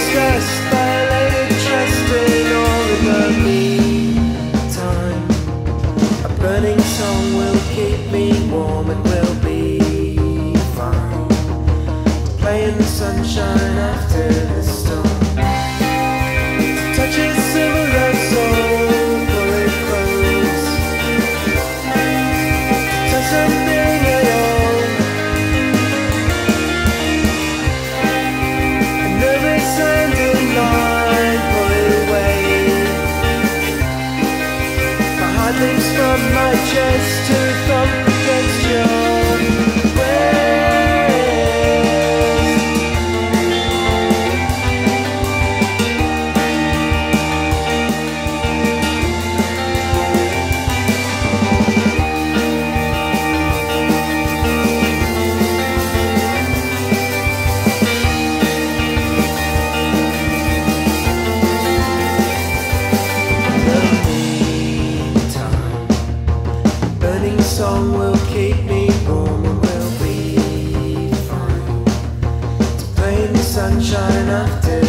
stressed, violated trust in all in the meantime. A burning song will keep me warm and we'll be fine. Play in the sunshine after the storm. Touch a similar soul, pull it close. Touch something at all. A nervous sounding line, pull it away. My heart leaps from my chest to thump against your song will keep me warm and we'll be fine. To play in the sunshine after